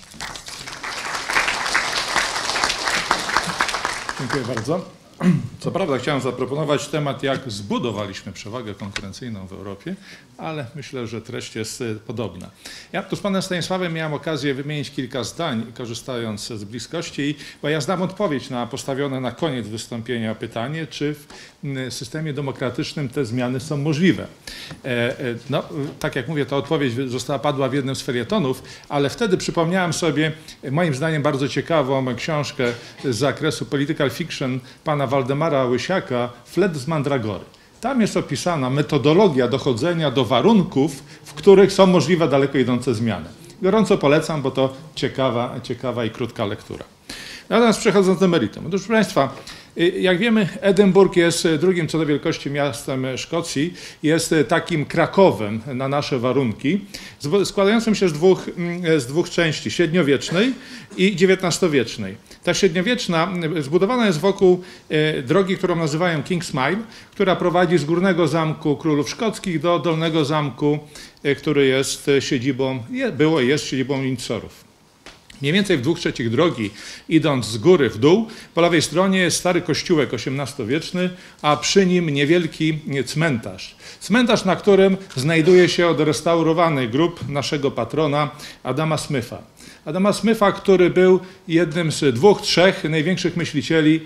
Dziękuję bardzo. Co prawda chciałem zaproponować temat, jak zbudowaliśmy przewagę konkurencyjną w Europie, ale myślę, że treść jest podobna. Ja tu z panem Stanisławem miałem okazję wymienić kilka zdań, korzystając z bliskości, bo ja znam odpowiedź na postawione na koniec wystąpienia pytanie, czy w systemie demokratycznym te zmiany są możliwe. No, tak jak mówię, ta odpowiedź padła w jednym z felietonów, ale wtedy przypomniałem sobie, moim zdaniem bardzo ciekawą książkę z zakresu political fiction pana Waldemara Łysiaka, Flet z Mandragory. Tam jest opisana metodologia dochodzenia do warunków, w których są możliwe daleko idące zmiany. Gorąco polecam, bo to ciekawa i krótka lektura. Natomiast przechodząc do meritum. Otóż, proszę państwa, jak wiemy, Edynburg jest drugim co do wielkości miastem Szkocji, jest takim Krakowem na nasze warunki, składającym się z dwóch części, średniowiecznej i XIX-wiecznej. Ta średniowieczna zbudowana jest wokół drogi, którą nazywają King's Mile, która prowadzi z Górnego Zamku Królów Szkockich do Dolnego Zamku, który jest siedzibą, jest siedzibą Windsorów. Mniej więcej w 2/3 drogi, idąc z góry w dół, po lewej stronie jest stary kościółek XVIII-wieczny, a przy nim niewielki cmentarz. Cmentarz, na którym znajduje się odrestaurowany grób naszego patrona Adama Smitha. Adama Smitha, który był jednym z 2-3 największych myślicieli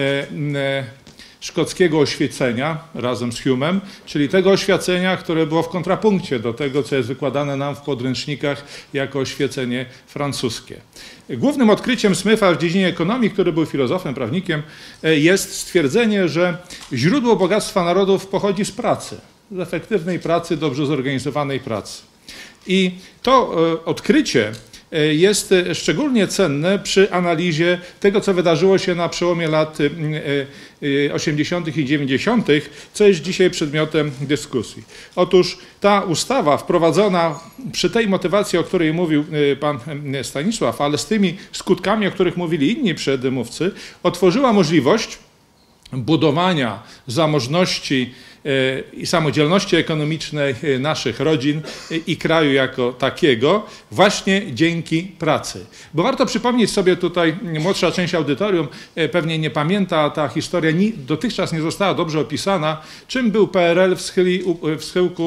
szkockiego oświecenia razem z Humem, czyli tego oświecenia, które było w kontrapunkcie do tego, co jest wykładane nam w podręcznikach jako oświecenie francuskie. Głównym odkryciem Smitha w dziedzinie ekonomii, który był filozofem, prawnikiem, jest stwierdzenie, że źródło bogactwa narodów pochodzi z pracy, z efektywnej pracy, dobrze zorganizowanej pracy. I to odkrycie jest szczególnie cenne przy analizie tego, co wydarzyło się na przełomie lat 80. i 90., co jest dzisiaj przedmiotem dyskusji. Otóż ta ustawa wprowadzona przy tej motywacji, o której mówił pan Stanisław, ale z tymi skutkami, o których mówili inni przedmówcy, otworzyła możliwość budowania zamożności i samodzielności ekonomicznej naszych rodzin i kraju jako takiego właśnie dzięki pracy. Bo warto przypomnieć sobie tutaj, młodsza część audytorium pewnie nie pamięta, ta historia dotychczas nie została dobrze opisana, czym był PRL w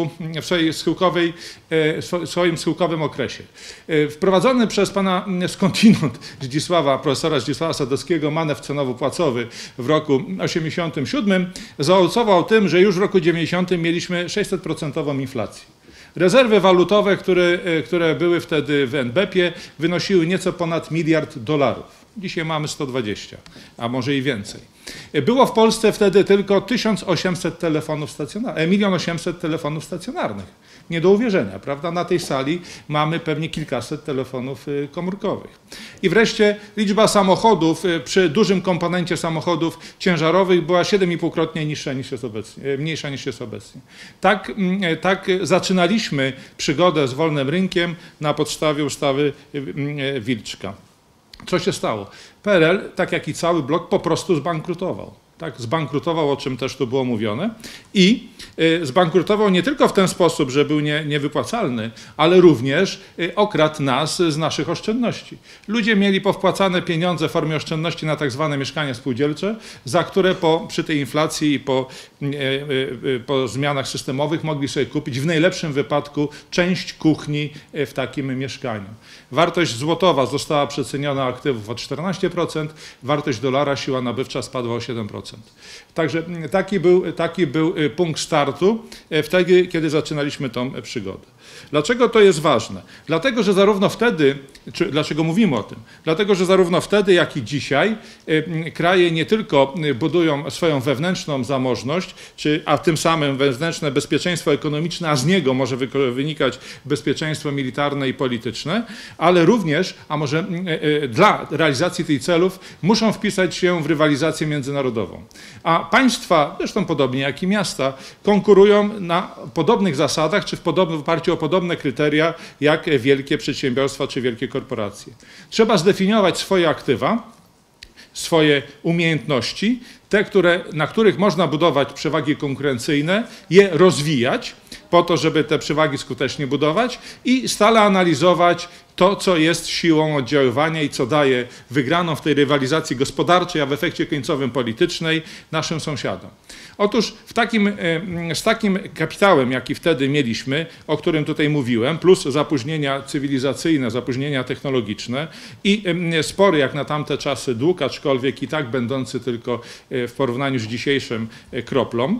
swoim schyłkowym okresie. Wprowadzony przez pana skądinąd profesora Zdzisława Sadowskiego manewr cenowo-płacowy w roku 1987 zaowocował tym, że już w roku 90 mieliśmy 600% inflację. Rezerwy walutowe, które były wtedy w NBP-ie, wynosiły nieco ponad $1 miliard. Dzisiaj mamy 120, a może i więcej. Było w Polsce wtedy tylko 1800 telefonów stacjonarnych, 1 800 000 telefonów stacjonarnych. Nie do uwierzenia, prawda? Na tej sali mamy pewnie kilkaset telefonów komórkowych. I wreszcie liczba samochodów przy dużym komponencie samochodów ciężarowych była 7,5-krotnie mniejsza niż jest obecnie. Tak zaczynaliśmy przygodę z wolnym rynkiem na podstawie ustawy Wilczka. Co się stało? PRL, tak jak i cały blok, po prostu zbankrutował. tak, zbankrutował, o czym też tu było mówione, i zbankrutował nie tylko w ten sposób, że był niewypłacalny, ale również okradł nas z naszych oszczędności. Ludzie mieli powpłacane pieniądze w formie oszczędności na tak zwane mieszkania spółdzielcze, za które przy tej inflacji i po zmianach systemowych mogli sobie kupić w najlepszym wypadku część kuchni w takim mieszkaniu. Wartość złotowa została przeceniona aktywów o 14%, wartość dolara, siła nabywcza spadła o 7%. Także taki był punkt startu wtedy, kiedy zaczynaliśmy tą przygodę. Dlaczego to jest ważne? Dlatego, że zarówno wtedy, dlaczego mówimy o tym? Dlatego, że zarówno wtedy, jak i dzisiaj kraje nie tylko budują swoją wewnętrzną zamożność, a tym samym wewnętrzne bezpieczeństwo ekonomiczne, a z niego może wynikać bezpieczeństwo militarne i polityczne, ale również, a może dla realizacji tych celów muszą wpisać się w rywalizację międzynarodową. A państwa, zresztą podobnie jak i miasta, konkurują na podobnych zasadach, czy w oparciu o podobne kryteria, jak wielkie przedsiębiorstwa czy wielkie korporacje. Trzeba zdefiniować swoje aktywa, swoje umiejętności, te, na których można budować przewagi konkurencyjne, je rozwijać po to, żeby te przewagi skutecznie budować i stale analizować to, co jest siłą oddziaływania i co daje wygraną w tej rywalizacji gospodarczej, a w efekcie końcowym politycznej naszym sąsiadom. Otóż z takim kapitałem, jaki wtedy mieliśmy, o którym tutaj mówiłem, plus zapóźnienia cywilizacyjne, zapóźnienia technologiczne i spory jak na tamte czasy dług, aczkolwiek i tak będący tylko w porównaniu z dzisiejszym kroplą,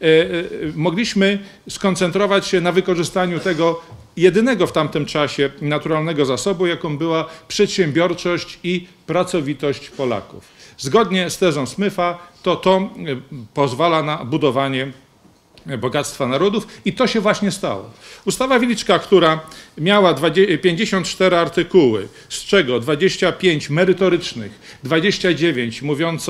mogliśmy skoncentrować się na wykorzystaniu tego jedynego w tamtym czasie naturalnego zasobu, jaką była przedsiębiorczość i pracowitość Polaków. Zgodnie z tezą Smitha to pozwala na budowanie bogactwa narodów i to się właśnie stało. Ustawa Wieliczka, która miała 54 artykuły, z czego 25 merytorycznych, 29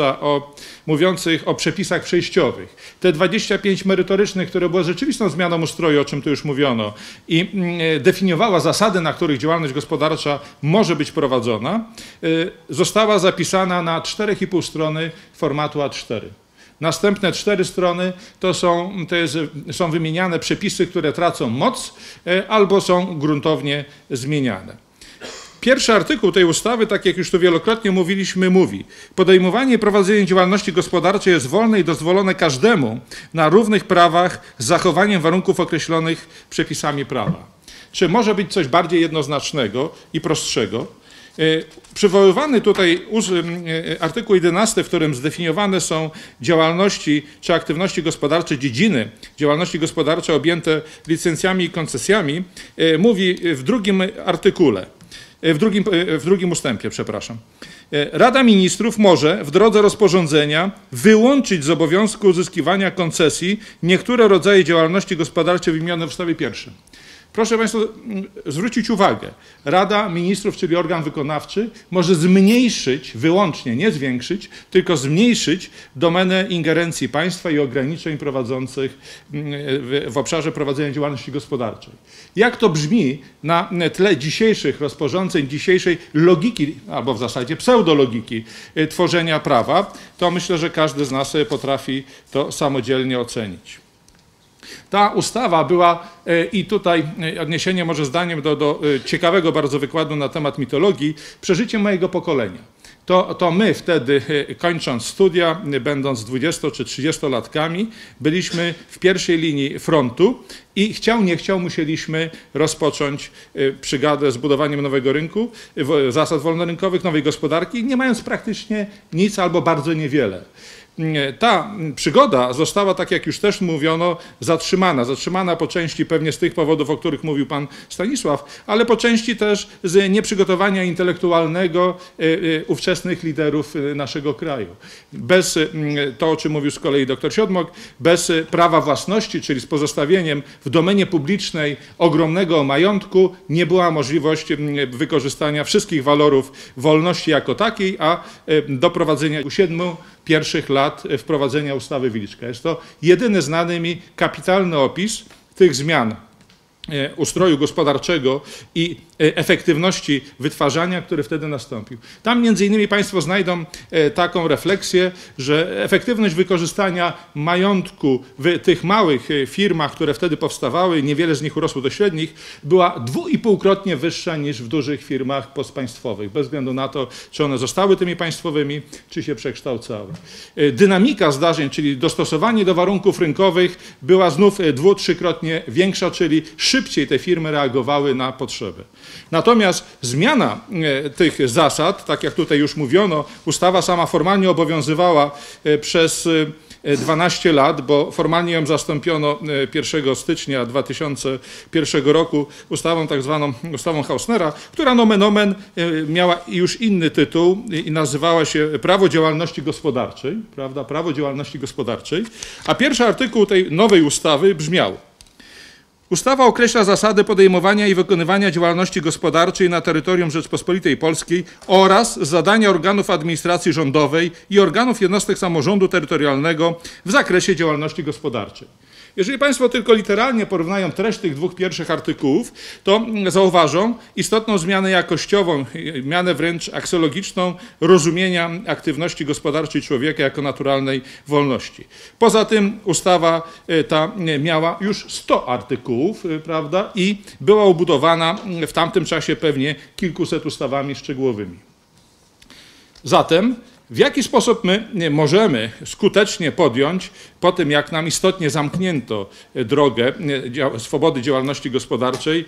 mówiących o przepisach przejściowych. Te 25 merytorycznych, które było rzeczywistą zmianą ustroju, o czym tu już mówiono, i definiowała zasady, na których działalność gospodarcza może być prowadzona, została zapisana na 4,5 strony formatu A4. Następne 4 strony są wymieniane przepisy, które tracą moc albo są gruntownie zmieniane. Pierwszy artykuł tej ustawy, tak jak już tu wielokrotnie mówiliśmy, mówi: podejmowanie i prowadzenie działalności gospodarczej jest wolne i dozwolone każdemu na równych prawach z zachowaniem warunków określonych przepisami prawa. Czy może być coś bardziej jednoznacznego i prostszego? Przywoływany tutaj artykuł 11, w którym zdefiniowane są działalności czy aktywności gospodarcze, dziedziny działalności gospodarczej objęte licencjami i koncesjami, mówi w drugim artykule, w drugim ustępie, przepraszam. Rada Ministrów może w drodze rozporządzenia wyłączyć z obowiązku uzyskiwania koncesji niektóre rodzaje działalności gospodarczej wymienione w ustawie pierwszej. Proszę Państwa zwrócić uwagę, Rada Ministrów, czyli organ wykonawczy, może zmniejszyć, wyłącznie nie zwiększyć, tylko zmniejszyć domenę ingerencji państwa i ograniczeń prowadzących w obszarze prowadzenia działalności gospodarczej. Jak to brzmi na tle dzisiejszych rozporządzeń, dzisiejszej logiki, albo w zasadzie pseudologiki tworzenia prawa, to myślę, że każdy z nas potrafi to samodzielnie ocenić. Ta ustawa była, i tutaj odniesienie może zdaniem do ciekawego bardzo wykładu na temat mitologii, przeżyciem mojego pokolenia. To my wtedy, kończąc studia, będąc 20 czy 30-latkami, byliśmy w pierwszej linii frontu i chciał nie chciał musieliśmy rozpocząć przygodę z budowaniem nowego rynku, zasad wolnorynkowych, nowej gospodarki, nie mając praktycznie nic albo bardzo niewiele. Ta przygoda została, tak jak już też mówiono, zatrzymana po części pewnie z tych powodów, o których mówił pan Stanisław, ale po części też z nieprzygotowania intelektualnego ówczesnych liderów naszego kraju. Bez to, o czym mówił z kolei dr Siodmok, bez prawa własności, czyli z pozostawieniem w domenie publicznej ogromnego majątku, nie była możliwość wykorzystania wszystkich walorów wolności jako takiej, a doprowadzenia 7 pierwszych lat wprowadzenia ustawy Wieliczka. Jest to jedyny znany mi kapitalny opis tych zmian ustroju gospodarczego i efektywności wytwarzania, który wtedy nastąpił. Tam między innymi Państwo znajdą taką refleksję, że efektywność wykorzystania majątku w tych małych firmach, które wtedy powstawały, niewiele z nich urosło do średnich, była 2,5-krotnie wyższa niż w dużych firmach postpaństwowych, bez względu na to, czy one zostały tymi państwowymi, czy się przekształcały. Dynamika zdarzeń, czyli dostosowanie do warunków rynkowych, była znów 2-3-krotnie większa, czyli szybciej te firmy reagowały na potrzeby. Natomiast zmiana tych zasad, tak jak tutaj już mówiono, ustawa sama formalnie obowiązywała przez 12 lat, bo formalnie ją zastąpiono 1 stycznia 2001 roku ustawą tak zwaną ustawą Hausnera, która nomen omen miała już inny tytuł i nazywała się Prawo działalności gospodarczej, prawda? Prawo działalności gospodarczej, a pierwszy artykuł tej nowej ustawy brzmiał: ustawa określa zasady podejmowania i wykonywania działalności gospodarczej na terytorium Rzeczpospolitej Polskiej oraz zadania organów administracji rządowej i organów jednostek samorządu terytorialnego w zakresie działalności gospodarczej. Jeżeli Państwo tylko literalnie porównają treść tych dwóch pierwszych artykułów, to zauważą istotną zmianę jakościową, zmianę wręcz aksjologiczną rozumienia aktywności gospodarczej człowieka jako naturalnej wolności. Poza tym ustawa ta miała już 100 artykułów, prawda, i była obudowana w tamtym czasie pewnie kilkuset ustawami szczegółowymi. Zatem w jaki sposób my możemy skutecznie podjąć, po tym jak nam istotnie zamknięto drogę swobody działalności gospodarczej,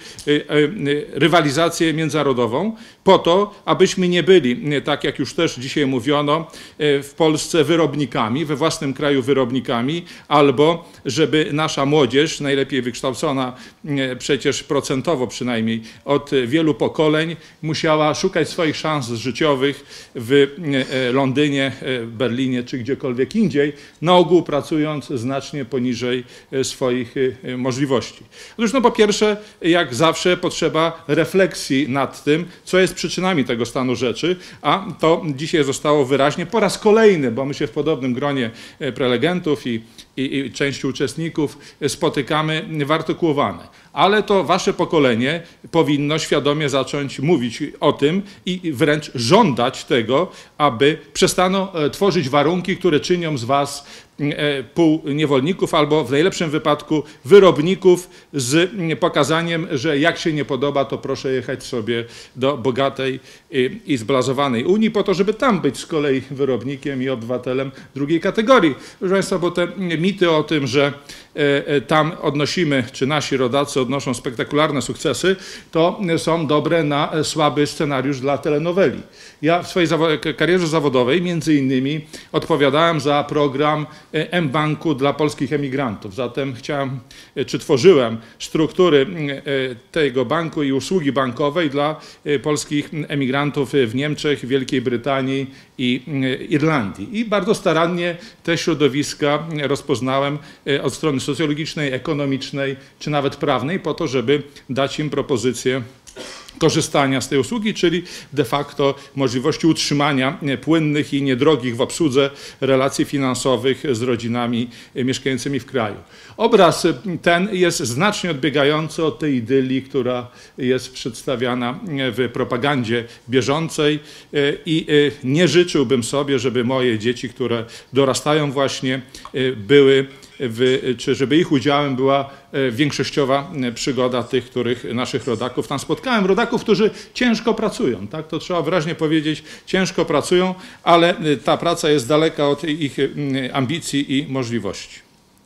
rywalizację międzynarodową, po to, abyśmy nie byli, tak jak już też dzisiaj mówiono, w Polsce wyrobnikami, we własnym kraju wyrobnikami, albo żeby nasza młodzież, najlepiej wykształcona przecież procentowo przynajmniej od wielu pokoleń, musiała szukać swoich szans życiowych w Londynie, Berlinie czy gdziekolwiek indziej, na ogół pracując znacznie poniżej swoich możliwości. Otóż po pierwsze, jak zawsze, potrzeba refleksji nad tym, co jest przyczynami tego stanu rzeczy, a to dzisiaj zostało wyraźnie po raz kolejny, bo my się w podobnym gronie prelegentów i części uczestników spotykamy, wyartykułowane. Ale to wasze pokolenie powinno świadomie zacząć mówić o tym i wręcz żądać tego, aby przestano tworzyć warunki, które czynią z was półniewolników albo w najlepszym wypadku wyrobników z pokazaniem, że jak się nie podoba, to proszę jechać sobie do bogatej i zblazowanej Unii po to, żeby tam być z kolei wyrobnikiem i obywatelem drugiej kategorii. Proszę Państwa, bo te mity o tym, że tam odnosimy, czy nasi rodacy odnoszą spektakularne sukcesy, to są dobre na słaby scenariusz dla telenoweli. Ja w swojej karierze zawodowej między innymi odpowiadałem za program mBanku dla polskich emigrantów. Zatem tworzyłem struktury tego banku i usługi bankowej dla polskich emigrantów w Niemczech, Wielkiej Brytanii i Irlandii. I bardzo starannie te środowiska rozpoznałem od strony socjologicznej, ekonomicznej czy nawet prawnej po to, żeby dać im propozycję korzystania z tej usługi, czyli de facto możliwości utrzymania płynnych i niedrogich w obsłudze relacji finansowych z rodzinami mieszkającymi w kraju. Obraz ten jest znacznie odbiegający od tej idylii, która jest przedstawiana w propagandzie bieżącej i nie życzyłbym sobie, żeby moje dzieci, które dorastają właśnie, czy żeby ich udziałem była większościowa przygoda tych, naszych rodaków tam spotkałem. Rodaków, którzy ciężko pracują, tak? To trzeba wyraźnie powiedzieć, ciężko pracują, ale ta praca jest daleka od ich ambicji i możliwości.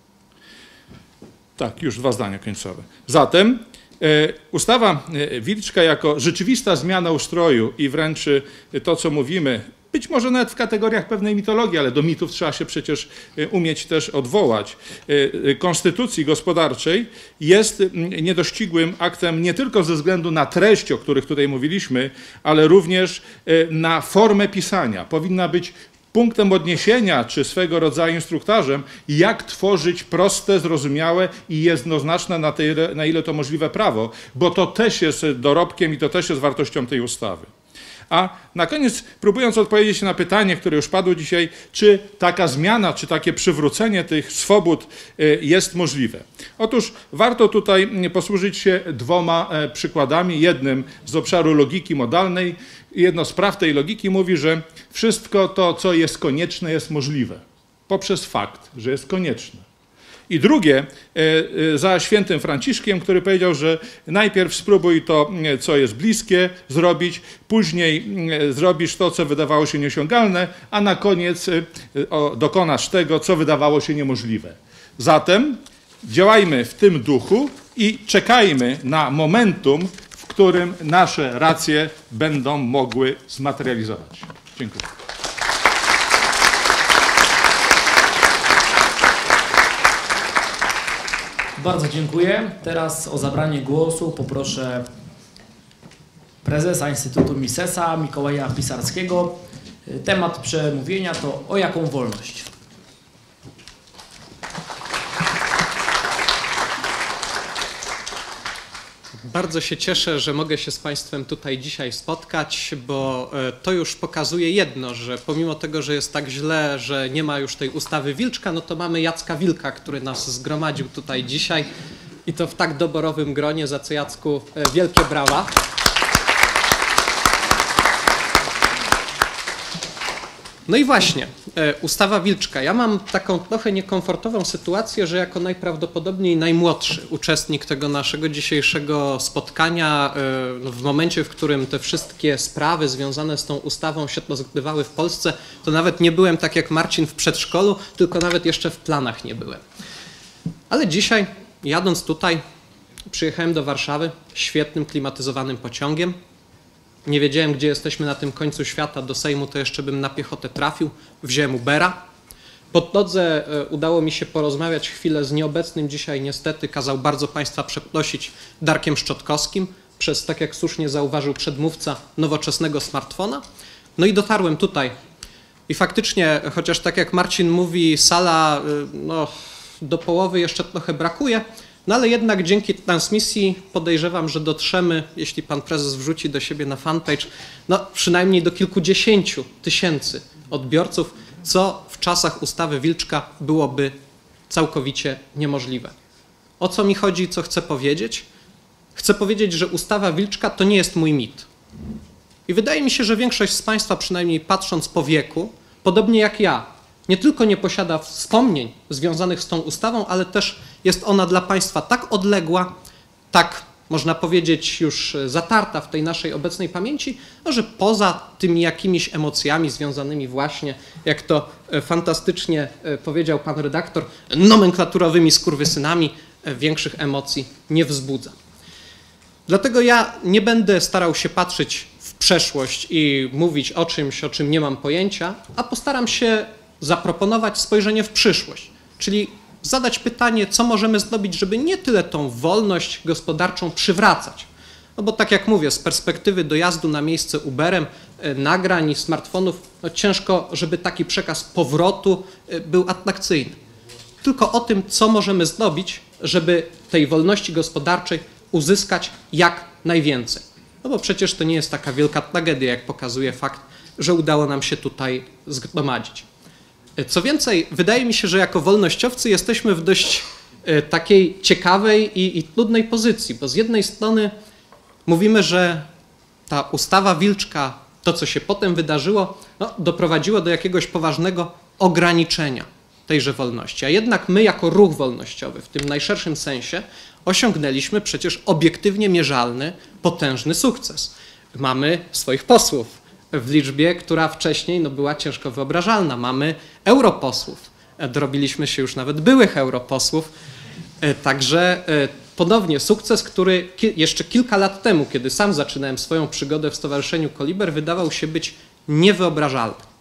Tak, już 2 zdania końcowe. Zatem ustawa Wilczka jako rzeczywista zmiana ustroju i wręcz to, co mówimy, być może nawet w kategoriach pewnej mitologii, ale do mitów trzeba się przecież umieć też odwołać, konstytucji gospodarczej jest niedościgłym aktem nie tylko ze względu na treść, o których tutaj mówiliśmy, ale również na formę pisania. Powinna być punktem odniesienia, czy swego rodzaju instruktarzem, jak tworzyć proste, zrozumiałe i jednoznaczne na ile to możliwe prawo, bo to też jest dorobkiem i to też jest wartością tej ustawy. A na koniec, próbując odpowiedzieć na pytanie, które już padło dzisiaj, czy taka zmiana, czy takie przywrócenie tych swobód jest możliwe. Otóż warto tutaj posłużyć się dwoma przykładami. Jednym z obszaru logiki modalnej. Jedno z praw tej logiki mówi, że wszystko to, co jest konieczne, jest możliwe. Poprzez fakt, że jest konieczne. I drugie za świętym Franciszkiem, który powiedział, że najpierw spróbuj to, co jest bliskie zrobić, później zrobisz to, co wydawało się nieosiągalne, a na koniec dokonasz tego, co wydawało się niemożliwe. Zatem działajmy w tym duchu i czekajmy na momentum, w którym nasze racje będą mogły zmaterializować. Dziękuję. Bardzo dziękuję. Teraz o zabranie głosu poproszę prezesa Instytutu Misesa Mikołaja Pisarskiego. Temat przemówienia to o jaką wolność? Bardzo się cieszę, że mogę się z Państwem tutaj dzisiaj spotkać, bo to już pokazuje jedno, że pomimo tego, że jest tak źle, że nie ma już tej ustawy Wilczka, no to mamy Jacka Wilka, który nas zgromadził tutaj dzisiaj i to w tak doborowym gronie, za co Jacku wielkie brawa. No i właśnie, ustawa Wilczka. Ja mam taką trochę niekomfortową sytuację, że jako najprawdopodobniej najmłodszy uczestnik tego naszego dzisiejszego spotkania, w momencie, w którym te wszystkie sprawy związane z tą ustawą się rozgrywały w Polsce, to nawet nie byłem tak jak Marcin w przedszkolu, tylko nawet jeszcze w planach nie byłem. Ale dzisiaj, jadąc tutaj, przyjechałem do Warszawy świetnym, klimatyzowanym pociągiem. Nie wiedziałem, gdzie jesteśmy na tym końcu świata, do Sejmu to jeszcze bym na piechotę trafił. Wziąłem Ubera. Po drodze udało mi się porozmawiać chwilę z nieobecnym dzisiaj niestety, kazał bardzo Państwa przeprosić, Darkiem Szczotkowskim przez, tak jak słusznie zauważył przedmówca, nowoczesnego smartfona. No i dotarłem tutaj. I faktycznie, chociaż tak jak Marcin mówi, sala no, do połowy jeszcze trochę brakuje, no ale jednak dzięki transmisji podejrzewam, że dotrzemy, jeśli pan prezes wrzuci do siebie na fanpage, no przynajmniej do kilkudziesięciu tysięcy odbiorców, co w czasach ustawy Wilczka byłoby całkowicie niemożliwe. O co mi chodzi, co chcę powiedzieć? Chcę powiedzieć, że ustawa Wilczka to nie jest mój mit. I wydaje mi się, że większość z Państwa, przynajmniej patrząc po wieku, podobnie jak ja, nie tylko nie posiada wspomnień związanych z tą ustawą, ale też jest ona dla Państwa tak odległa, tak można powiedzieć już zatarta w tej naszej obecnej pamięci, no, że poza tymi jakimiś emocjami związanymi właśnie, jak to fantastycznie powiedział pan redaktor, nomenklaturowymi skurwysynami, większych emocji nie wzbudza. Dlatego ja nie będę starał się patrzeć w przeszłość i mówić o czymś, o czym nie mam pojęcia, a postaram się zaproponować spojrzenie w przyszłość, czyli zadać pytanie, co możemy zrobić, żeby nie tyle tą wolność gospodarczą przywracać. No bo tak jak mówię, z perspektywy dojazdu na miejsce Uberem, nagrań i smartfonów, no ciężko, żeby taki przekaz powrotu był atrakcyjny. Tylko o tym, co możemy zrobić, żeby tej wolności gospodarczej uzyskać jak najwięcej. No bo przecież to nie jest taka wielka tragedia, jak pokazuje fakt, że udało nam się tutaj zgromadzić. Co więcej, wydaje mi się, że jako wolnościowcy jesteśmy w dość takiej ciekawej i trudnej pozycji, bo z jednej strony mówimy, że ta ustawa Wilczka, to co się potem wydarzyło, no, doprowadziło do jakiegoś poważnego ograniczenia tejże wolności. A jednak my jako ruch wolnościowy w tym najszerszym sensie osiągnęliśmy przecież obiektywnie mierzalny, potężny sukces. Mamy swoich posłów w liczbie, która wcześniej no, była ciężko wyobrażalna. Mamy europosłów. Dorobiliśmy się już nawet byłych europosłów. Także ponownie sukces, który jeszcze kilka lat temu, kiedy sam zaczynałem swoją przygodę w Stowarzyszeniu Koliber, wydawał się być niewyobrażalny.